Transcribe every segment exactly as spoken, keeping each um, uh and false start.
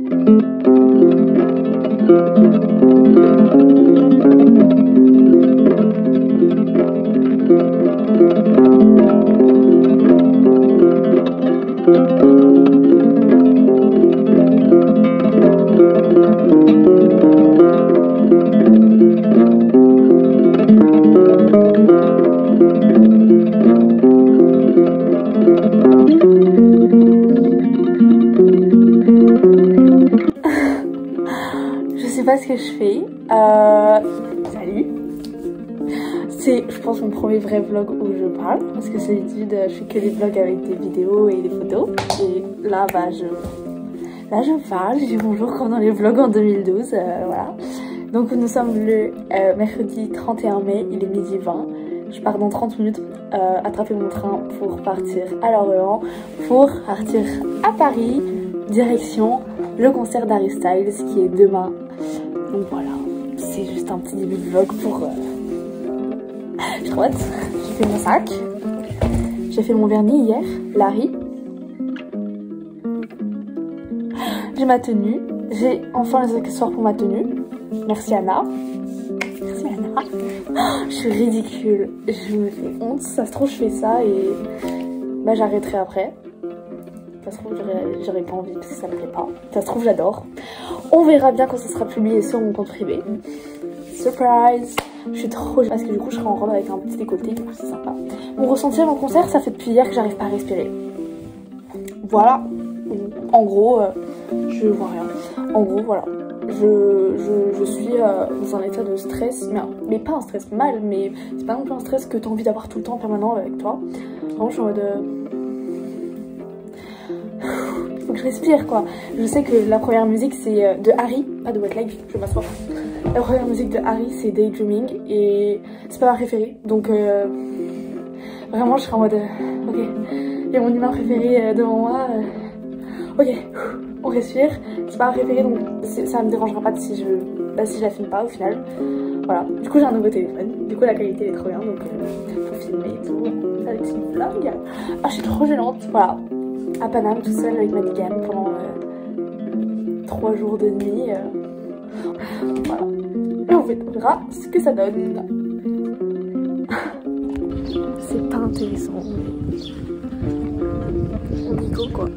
Ce que je fais, euh, salut, c'est je pense mon premier vrai vlog où je parle parce que c'est d'habitude je fais que des vlogs avec des vidéos et des photos et là bah je là je parle, je dis bonjour comme dans les vlogs en deux mille douze, euh, voilà. Donc nous sommes le euh, mercredi trente et un mai, il est midi vingt, je pars dans trente minutes euh, attraper mon train pour partir à Lorient pour partir à Paris direction le concert d'Harry Styles qui est demain. Donc voilà, c'est juste un petit début de vlog pour... Euh... Je suis trop hâte. J'ai fait mon sac. J'ai fait mon vernis hier, Larry. J'ai ma tenue. J'ai enfin les accessoires pour ma tenue. Merci Anna. Merci Anna. Je suis ridicule. Je me fais honte. Ça se trouve, je fais ça et bah, j'arrêterai après. Ça se trouve, j'aurais pas envie parce que ça me plaît pas. Ça se trouve, j'adore. On verra bien quand ça sera publié sur mon compte privé. Surprise! Je suis trop... Parce que du coup, je serai en robe avec un petit décolleté, du coup, c'est sympa. Mon ressenti avant le concert, ça fait depuis hier que j'arrive pas à respirer. Voilà. En gros, euh, je vois rien. En gros, voilà. Je, je, je suis euh, dans un état de stress, mais, mais pas un stress mal, mais c'est pas non plus un stress que t'as envie d'avoir tout le temps permanent avec toi. Vraiment, je suis en mode... Euh... Faut que je respire quoi. Je sais que la première musique c'est de Harry, pas de Westlife, je vais m'asseoir. La première musique de Harry c'est Daydreaming et c'est pas ma préférée. Donc euh, vraiment je serai en mode euh, ok, il y a mon humain préféré euh, devant moi. Euh, ok, on respire. C'est pas ma préférée donc ça me dérangera pas si je, bah, si je la filme pas au final. Voilà. Du coup j'ai un nouveau téléphone. Du coup la qualité est trop bien donc euh, pour filmer et tout. Ça avec une vlog. Ah je suis trop gênante. Voilà. À Paname tout seul avec ma Digane pendant euh, trois jours de nuit. Euh, voilà. Et on verra ce que ça donne. C'est pas intéressant. On dit go quoi.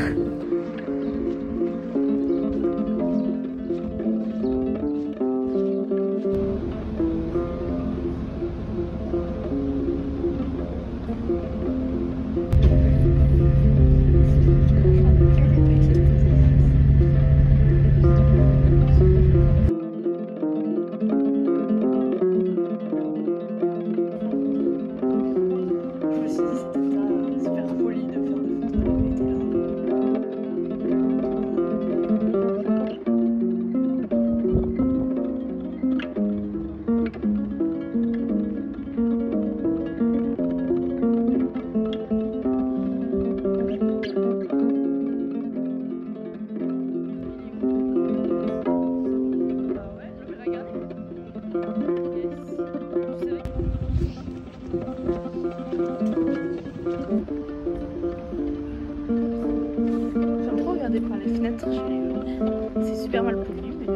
J'aime trop regarder par les fenêtres chez les gens. C'est super mal poli, mais...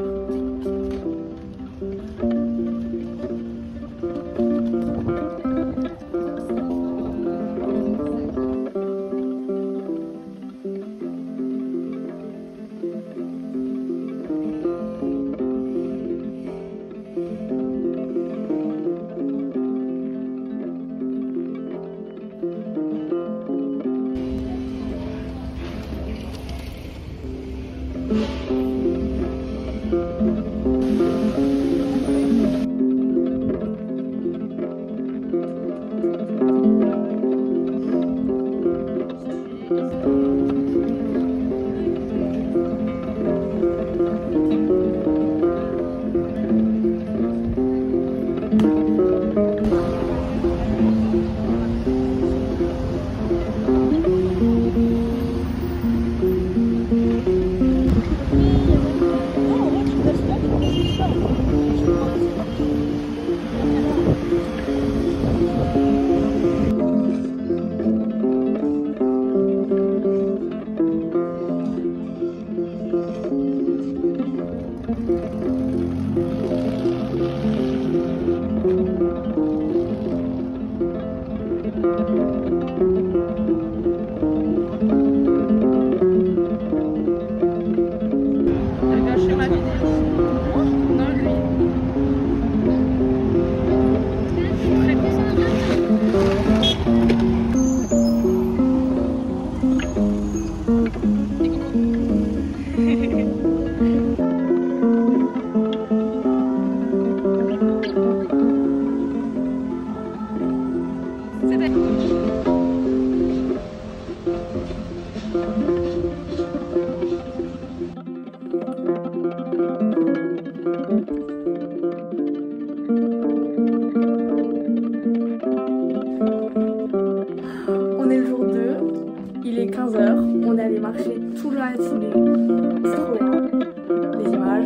C'est trop bien. Les images.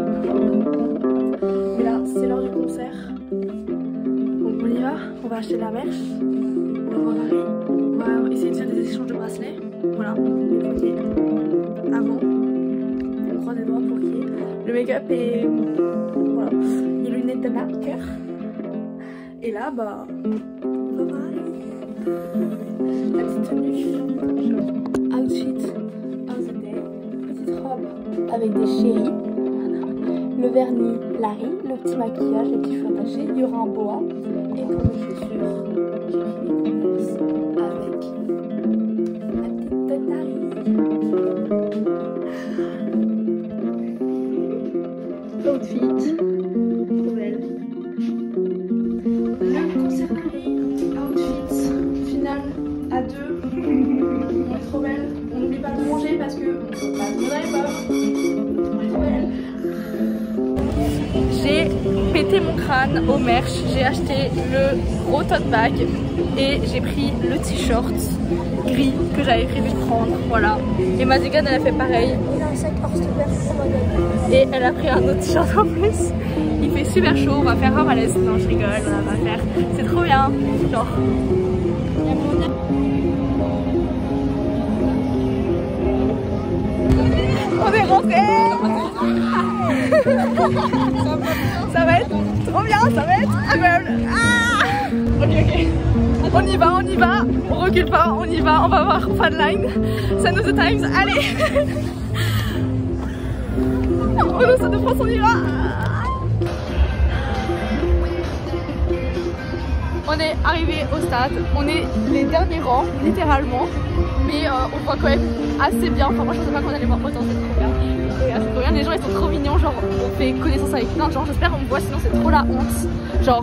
Mais là, c'est l'heure du concert. Donc on y va, on va acheter de la merch. On va voir Harry. On va essayer de faire des échanges de bracelets. Voilà, les poignets. Avant. On croise les doigts pour qu'il y ait le make-up et voilà. Les lunettes de cœur. Et là, bah, on va voir Harry. La petite tenue. Outfit of the day. Petite robe avec des chéris. Le vernis Larry, le petit maquillage, les petits cheveux attachés, il y aura un boa. Et pour les chaussures, j'ai pris les Converse avec la petite tête Larry. Outfit, trop belle. Le concert Harry, outfit final à deux. On est trop belle. On n'oublie pas de manger parce que bah, on n'avait pas. On est trop belle. J'ai pété mon crâne au merch, j'ai acheté le gros tote bag et j'ai pris le t-shirt gris que j'avais prévu de prendre, voilà. Et Mazigan elle a fait pareil. Il a un sac hors stopper, oh my god. Et elle a pris un autre t-shirt en plus. Il fait super chaud, on va faire un malaise. Non je rigole, on va faire. C'est trop bien, genre. On est rentré. Ça va être trop bien, ça va être agréable. Ah ok ok. On y va, on y va, on recule pas, on y va, on va voir Fanline, Send of the Times, allez. Oh non, ça de France, on y va. On est arrivé au stade, on est les derniers rangs, littéralement, mais euh, on voit quand même assez bien. Enfin, moi je pensais pas qu'on allait voir autant, c'est trop bien. C'est trop bien, les gens ils sont trop mignons, genre on fait connaissance avec plein de gens, j'espère qu'on me voit sinon c'est trop la honte. Genre.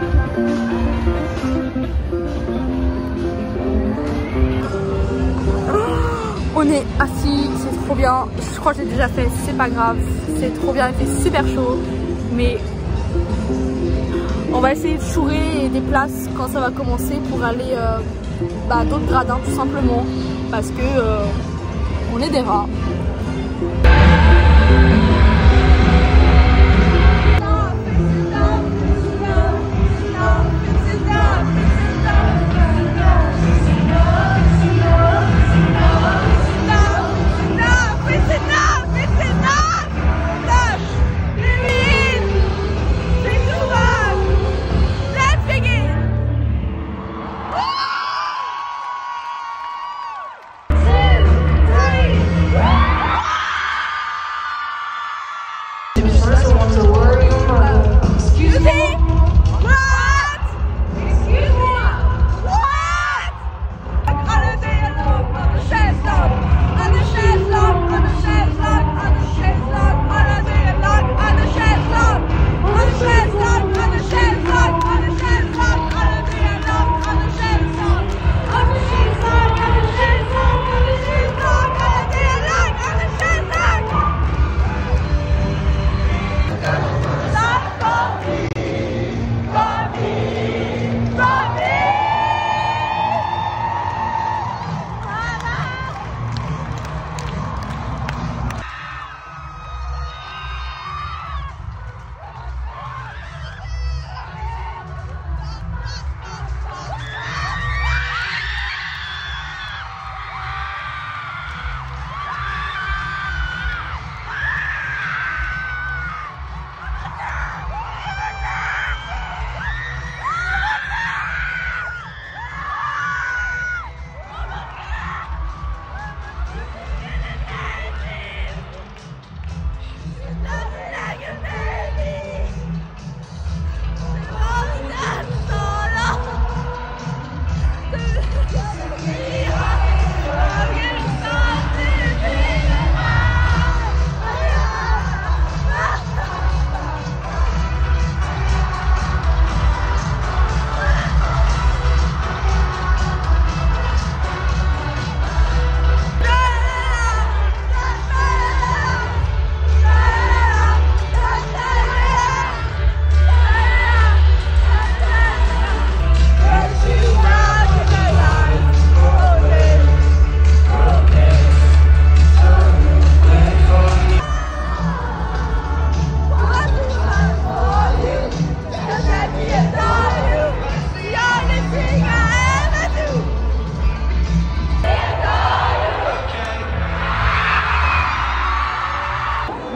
On est assis, c'est trop bien, je crois que j'ai déjà fait, c'est pas grave, c'est trop bien, il fait super chaud, mais on va essayer de chourer des places quand ça va commencer pour aller euh, bah, d'autres gradins tout simplement, parce que euh, on est des rats.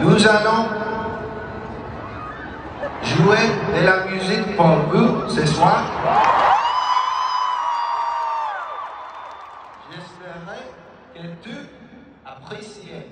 Nous allons jouer de la musique pour vous ce soir. J'espérais que tu apprécies.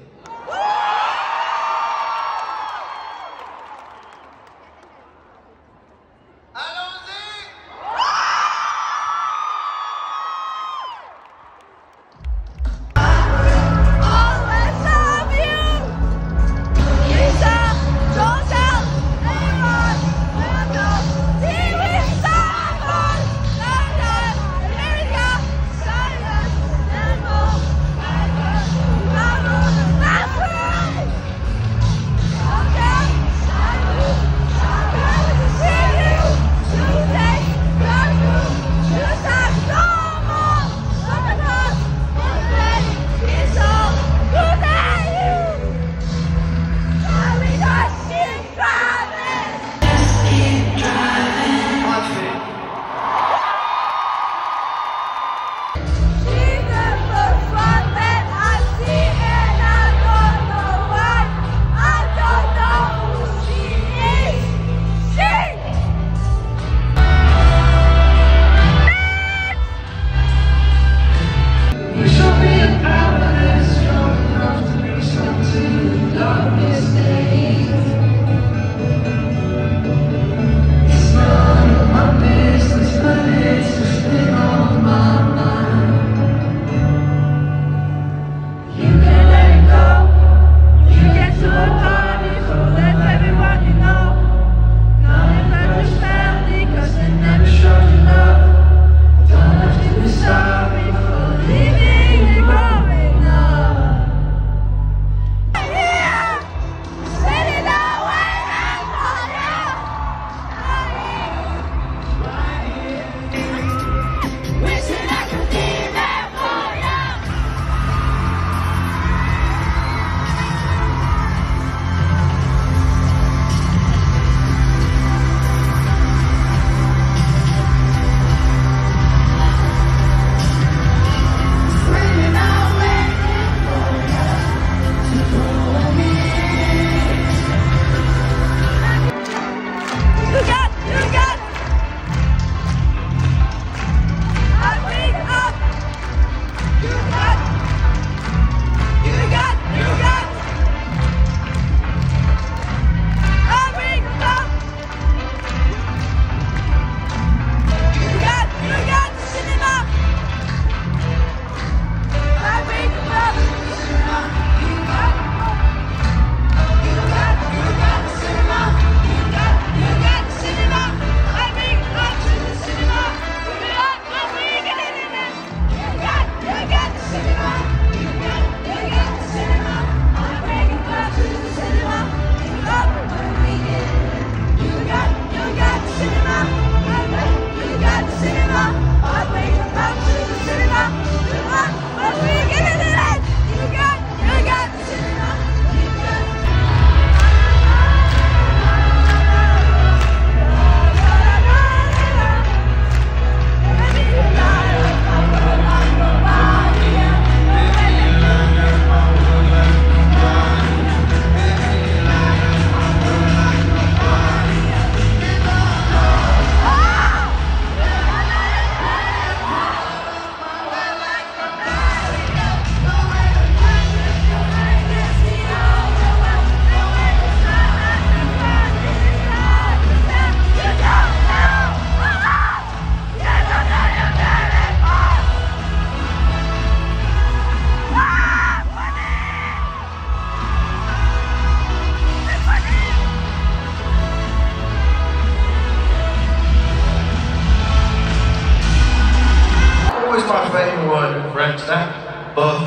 French that. Buff.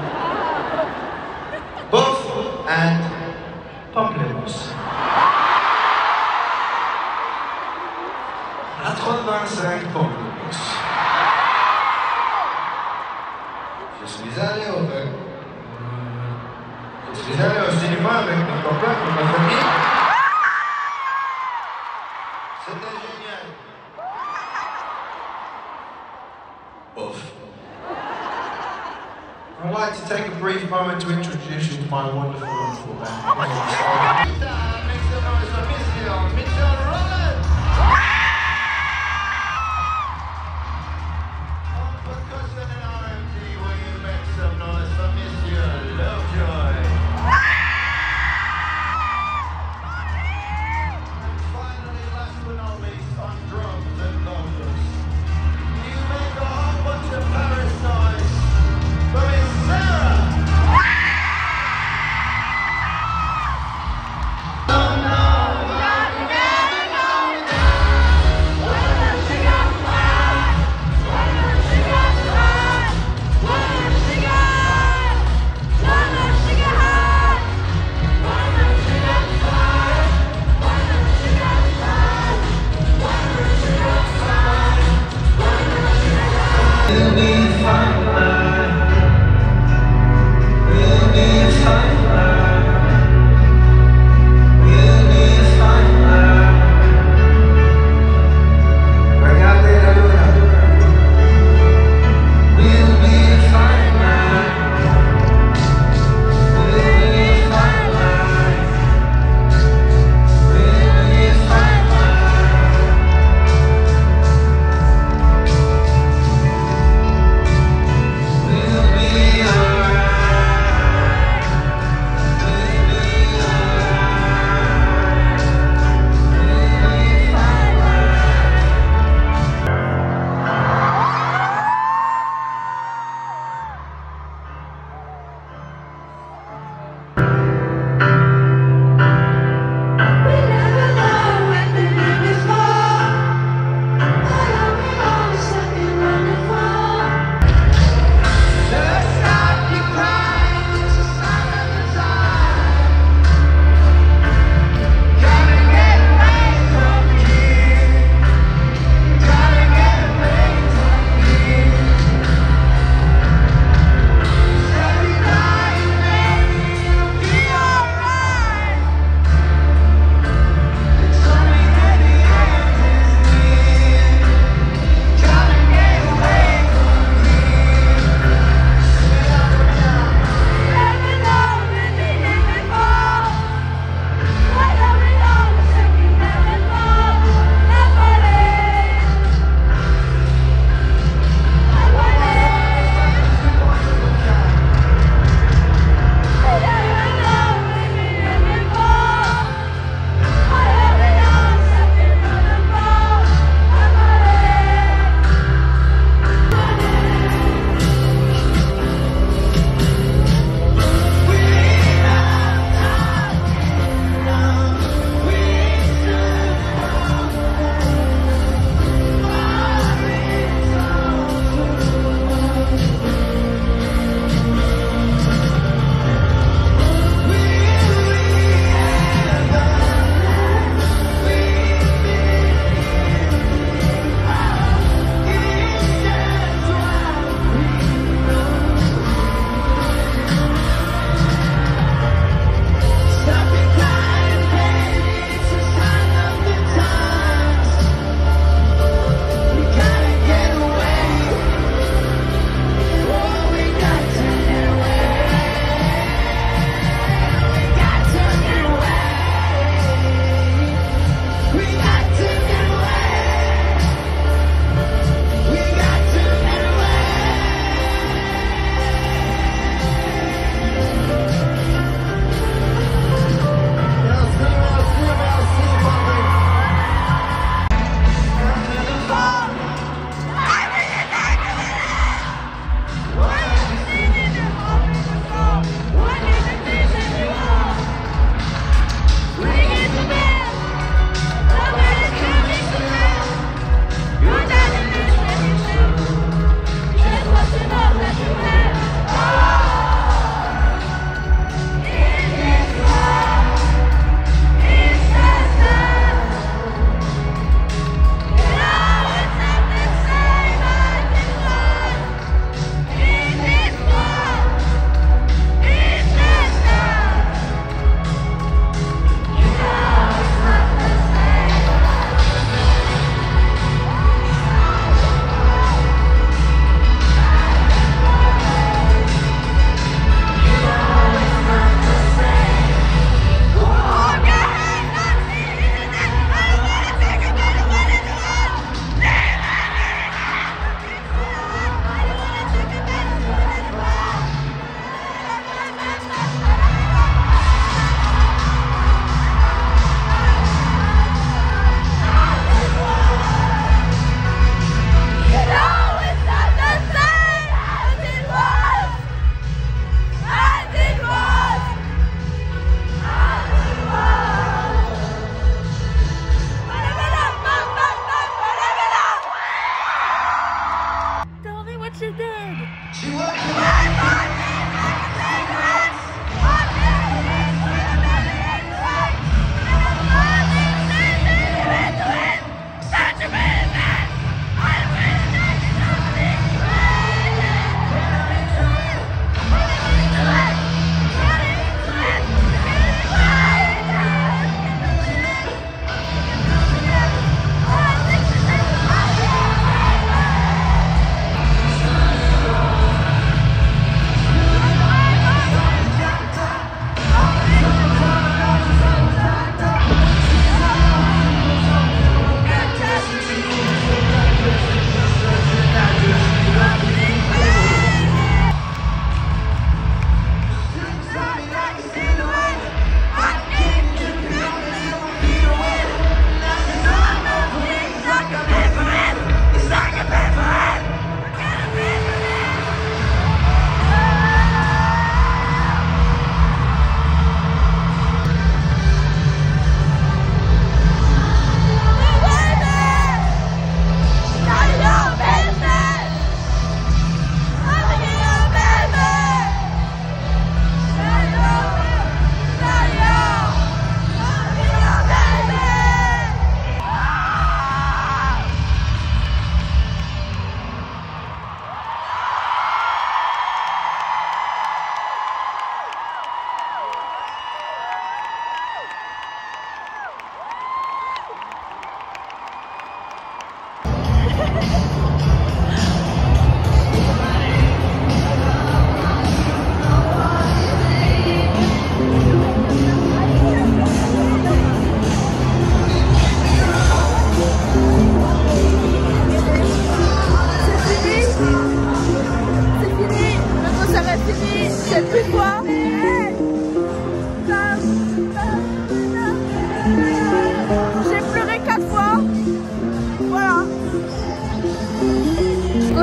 Buff and pamplemousse. quatre-vingt-cinq pamplemousse. Je suis allé au... Je suis allé au cinéma avec mes copains, avec ma famille. C'était génial. Buff. I'd like to take a brief moment to introduce you to my wonderful, wonderful band. Make some noise for Mister Mitchell Rollins. On percussion and R M G, will you make some noise for Mister Lovejoy? And finally, last but not least, on drums and vocals, you make a whole bunch of Paris noise for Miss Sarah. Oh no, not now.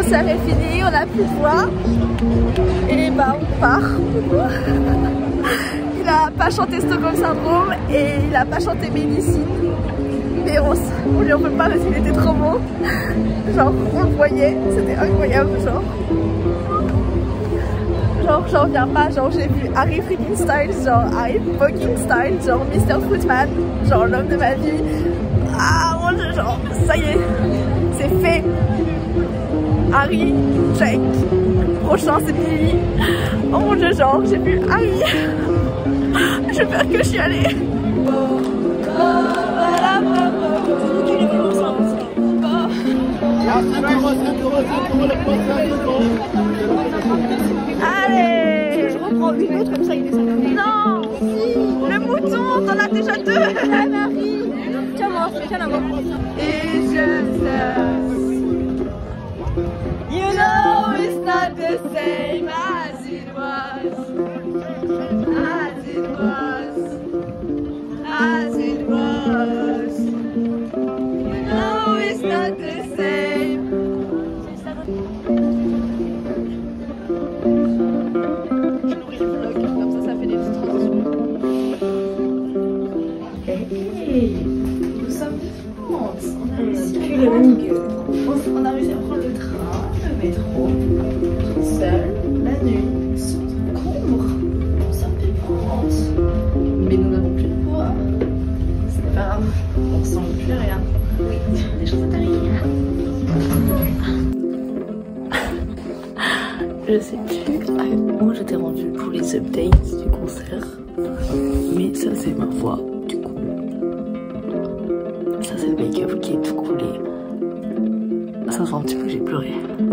concert est fini, on a plus de voix. Et bah on part. Il a pas chanté Stockholm Syndrome et il a pas chanté Médicine. Mais on, on lui en peut pas parce qu'il était trop beau. Genre on le voyait, c'était incroyable genre. Genre j'en reviens pas, genre j'ai vu Harry freaking Styles, genre Harry fucking Styles, genre Mister Fruitman, genre l'homme de ma vie. Ah mon dieu, genre ça y est, c'est fait. Harry, check. Prochain c'est Billy. Oh mon dieu, genre j'ai vu Harry. J'ai peur que je suis allée. Allez, je reprends une autre comme ça il descend. Non, le mouton, t'en as déjà deux. Marie, comment c'est qu'un amour. Et je sais. You know it's not the same as it was, as it was, as it was. You know it's not the same. Comme ça, ça fait des petites transitions. Hey, nous sommes de France. On a réussi à prendre le gueule. On a réussi à prendre le train, le métro, toute seule, la nuit, sans encombre. Nous sommes de France. Mais nous n'avons plus de poids. Ce n'est pas grave, on ne sent plus rien. Oui, des choses intérieures. Je sais plus à quel point j'étais rendue pour les updates du concert. Mais ça c'est ma voix du coup. Ça c'est le make-up qui est tout coulé. Ça se voit un petit peu que j'ai pleuré.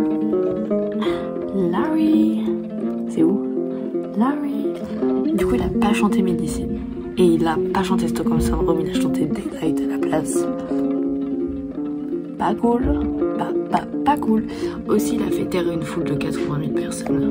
Larry, c'est où? Larry. Du coup il a pas chanté Médicine. Et il a pas chanté Stockholm Syndrome, il a chanté Daylight à la place. Pas cool. Pas, pas, pas cool. Aussi il a fait taire une foule de quatre-vingt mille personnes.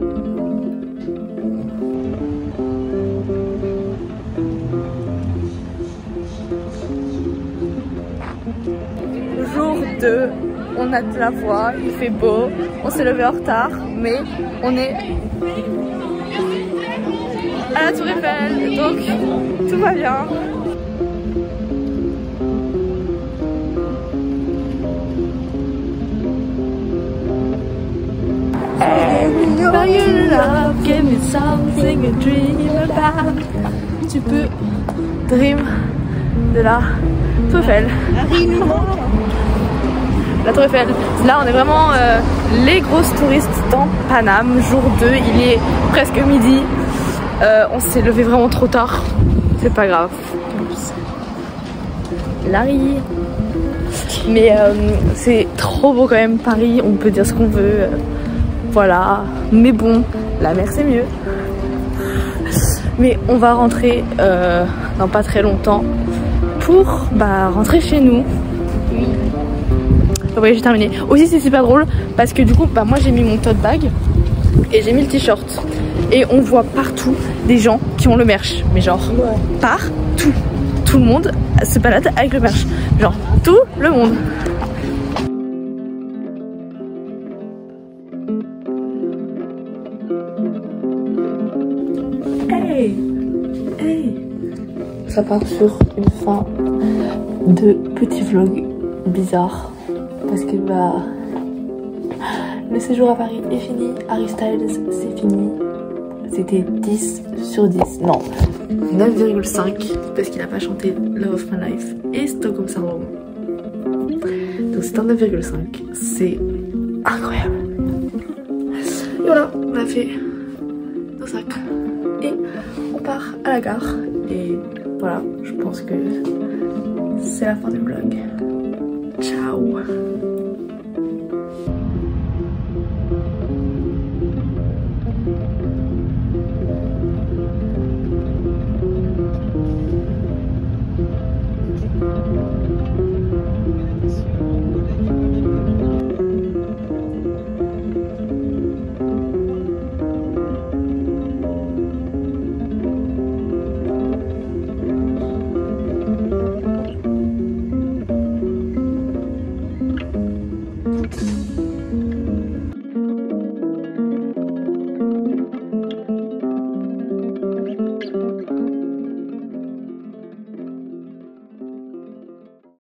Jour deux, on a de la voix, il fait beau, on s'est levé en retard, mais on est à la Tour Eiffel, donc tout va bien. Tu peux dream de la Tour Eiffel. La Tour Eiffel. Là on est vraiment euh, les grosses touristes dans Paname. Jour deux, il est presque midi. Euh, on s'est levé vraiment trop tard. C'est pas grave. Larry. Mais euh, c'est trop beau quand même Paris. On peut dire ce qu'on veut. Euh, voilà. Mais bon, la mer c'est mieux. Mais on va rentrer euh, dans pas très longtemps pour bah, rentrer chez nous. Oui. Le voyage est terminé. Aussi c'est super drôle parce que du coup bah, moi j'ai mis mon tote bag et j'ai mis le t-shirt. Et on voit partout des gens qui ont le merch. Mais genre ouais. Partout. Tout le monde se balade avec le merch. Genre tout le monde. Hey, hey. Ça part sur une fin de petit vlog bizarre. Parce que bah le séjour à Paris est fini. Harry Styles c'est fini. C'était dix sur dix. Non, neuf virgule cinq parce qu'il n'a pas chanté Love of My Life et Stockholm Syndrome. Donc c'est un neuf virgule cinq. C'est incroyable. Et voilà, on a fait nos sacs. Et on part à la gare. Et voilà, je pense que c'est la fin du vlog. Ciao.